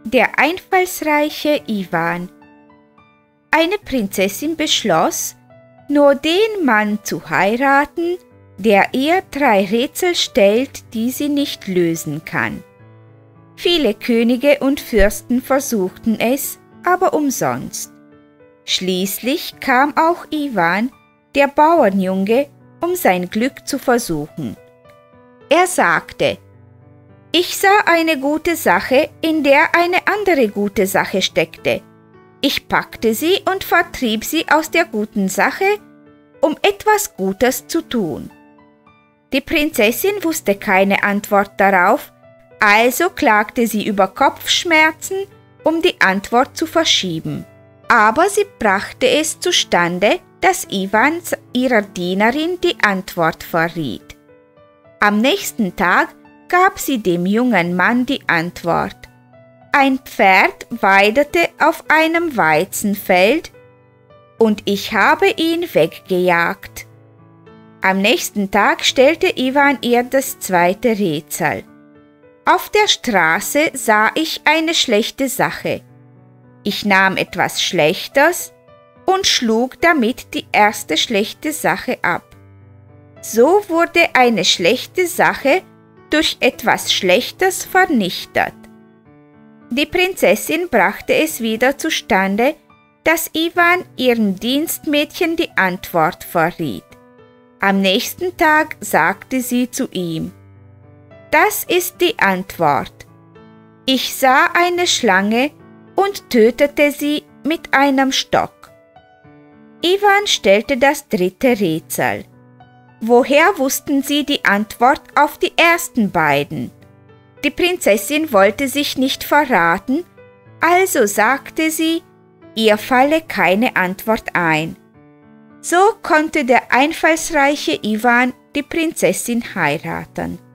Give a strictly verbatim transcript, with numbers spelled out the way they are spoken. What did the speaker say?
Der einfallsreiche Iwan. Eine Prinzessin beschloss, nur den Mann zu heiraten, der ihr drei Rätsel stellt, die sie nicht lösen kann. Viele Könige und Fürsten versuchten es, aber umsonst. Schließlich kam auch Iwan, der Bauernjunge, um sein Glück zu versuchen. Er sagte: Ich sah eine gute Sache, in der eine andere gute Sache steckte. Ich packte sie und vertrieb sie aus der guten Sache, um etwas Gutes zu tun. Die Prinzessin wusste keine Antwort darauf, also klagte sie über Kopfschmerzen, um die Antwort zu verschieben. Aber sie brachte es zustande, dass Iwan ihrer Dienerin die Antwort verriet. Am nächsten Tag gab sie dem jungen Mann die Antwort. Ein Pferd weidete auf einem Weizenfeld und ich habe ihn weggejagt. Am nächsten Tag stellte Iwan ihr das zweite Rätsel. Auf der Straße sah ich eine schlechte Sache. Ich nahm etwas Schlechtes und schlug damit die erste schlechte Sache ab. So wurde eine schlechte Sache durch etwas Schlechtes vernichtet. Die Prinzessin brachte es wieder zustande, dass Iwan ihrem Dienstmädchen die Antwort verriet. Am nächsten Tag sagte sie zu ihm: Das ist die Antwort. Ich sah eine Schlange und tötete sie mit einem Stock. Iwan stellte das dritte Rätsel. Woher wussten sie die Antwort auf die ersten beiden? Die Prinzessin wollte sich nicht verraten, also sagte sie, ihr falle keine Antwort ein. So konnte der einfallsreiche Iwan die Prinzessin heiraten.